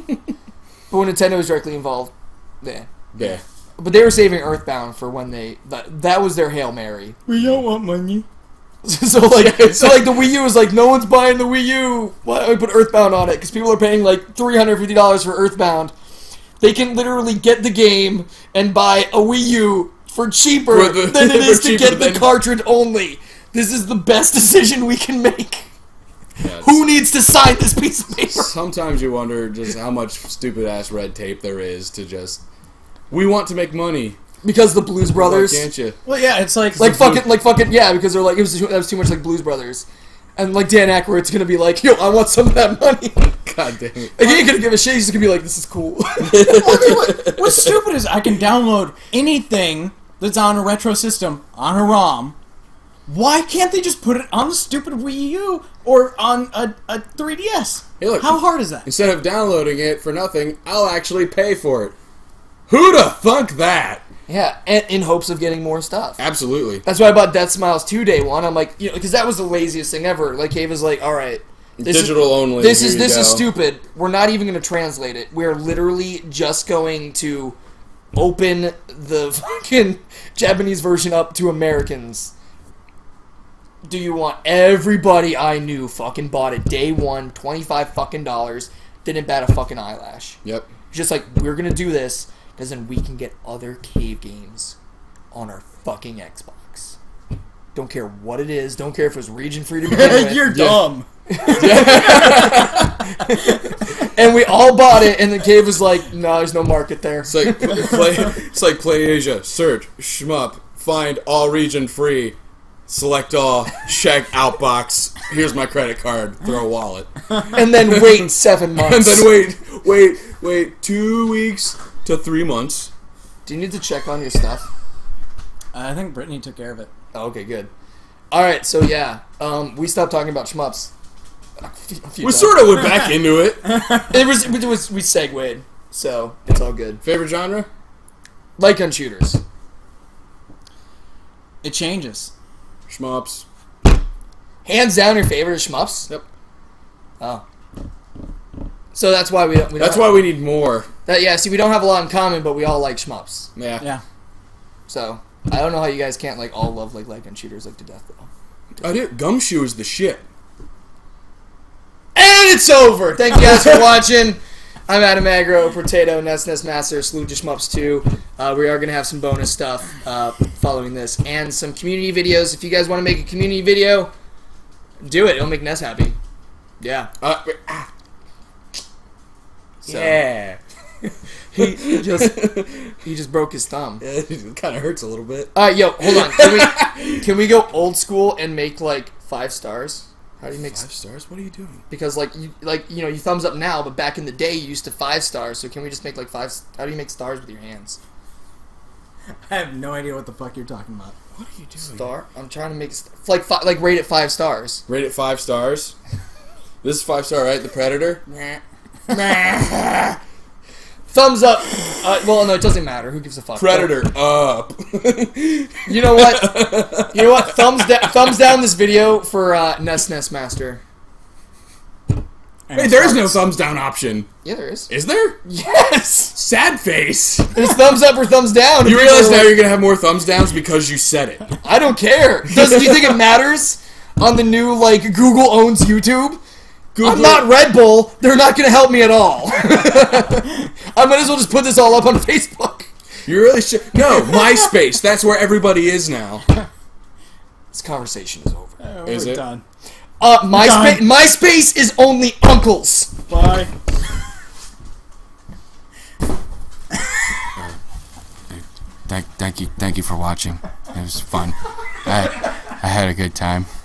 But when Nintendo is directly involved, yeah. Yeah. But they were saving Earthbound for when they that, that was their Hail Mary. We don't want money. so like so like the Wii U is like, no one's buying the Wii U. Why don't we put Earthbound on it? Because people are paying like three hundred fifty dollars for Earthbound. They can literally get the game and buy a Wii U for cheaper For the- than it for is to cheaper get the than- cartridge only. This is the best decision we can make. Yeah, Who needs to sign this piece of paper? Sometimes you wonder just how much stupid ass red tape there is to just. We want to make money. Because the Blues Brothers, Why can't you? Well, yeah, it's like like fucking, like fucking, yeah. Because they're like, it was that was too much like Blues Brothers, and like Dan Aykroyd's gonna be like, yo, I want some of that money. God damn it. Like, he ain't gonna give a shit. He's just gonna be like, this is cool. what, what's stupid is I can download anything that's on a retro system on a ROM. Why can't they just put it on the stupid Wii U or on a, a three D S? Hey, look. How hard is that? Instead of downloading it for nothing, I'll actually pay for it. Who'da thunk that? Yeah, and in hopes of getting more stuff. Absolutely. That's why I bought Death Smiles two day one. I'm like, you know, because that was the laziest thing ever. Like, Cave was like, all right, this Digital is, only. This Here is you this is go. stupid. We're not even going to translate it. We're literally just going to open the fucking Japanese version up to Americans. Do you want everybody I knew fucking bought it day one, twenty-five fucking dollars, didn't bat a fucking eyelash. Yep. Just like, we're gonna do this, because then we can get other Cave games on our fucking Xbox. Don't care what it is. Don't care if it was region free to begin with. You're dumb. And we all bought it, and the Cave was like, "No, there's no market there." It's like play. It's like Play Asia. Search shmup. Find all region free. Select all. Check outbox. Here's my credit card. Throw a wallet. And then wait seven months. And then wait, wait, wait. Two weeks to three months. Do you need to check on your stuff? I think Brittany took care of it. Oh, okay, good. All right, so yeah, um, we stopped talking about shmups. A few- a few We times. sort of went back into it. It was, it was we segued, so it's all good. Favorite genre? Light gun shooters. It changes. Shmups. Hands down, your favorite is shmups. Yep. Oh. So that's why we don't. We don't That's have, why we need more. That, yeah, see, we don't have a lot in common, but we all like shmups. Yeah. Yeah. So I don't know how you guys can't like all love like light gun shooters like to death though. I do. Gumshoe is the shit. And it's over. Thank you guys for watching. I'm Adam Agro, Potato, Nest Nest Master, Salute to Shmups two. Uh, we are going to have some bonus stuff uh, following this and some community videos. If you guys want to make a community video, do it. It'll make Ness happy. Yeah. Uh, wait, ah. So, Yeah. He, he just he just broke his thumb. It kind of hurts a little bit. All right, yo, hold on. Can we can we go old school and make like five stars? How do you make? Five stars? What are you doing? Because like you like you know you thumbs up now, but back in the day you used to five stars. So can we just make like five? How do you make stars with your hands? I have no idea what the fuck you're talking about. What are you doing? Star? I'm trying to make st- like fi- like rate it five stars. Rate it five stars. This is five star, right? The Predator. Thumbs up. Uh, well, no, it doesn't matter. Who gives a fuck? Predator up. You know what? You know what? Thumbs down. Thumbs down this video for uh, Nest Nest Master. Hey, there is no thumbs down option. Yeah, there is. Is there? Yes. Sad face. It's thumbs up or thumbs down. You People realize are now like, you're gonna have more thumbs downs because you said it. I don't care. Does do you think it matters on the new like Google owns YouTube? Google, I'm not Red Bull. They're not going to help me at all. I might as well just put this all up on Facebook. You really should. No, MySpace. That's where everybody is now. This conversation is over. Uh, Is we're it? done. Uh, MySpace, Done. MySpace is only uncles. Bye. Thank, thank you, thank you for watching. It was fun. I, I had a good time.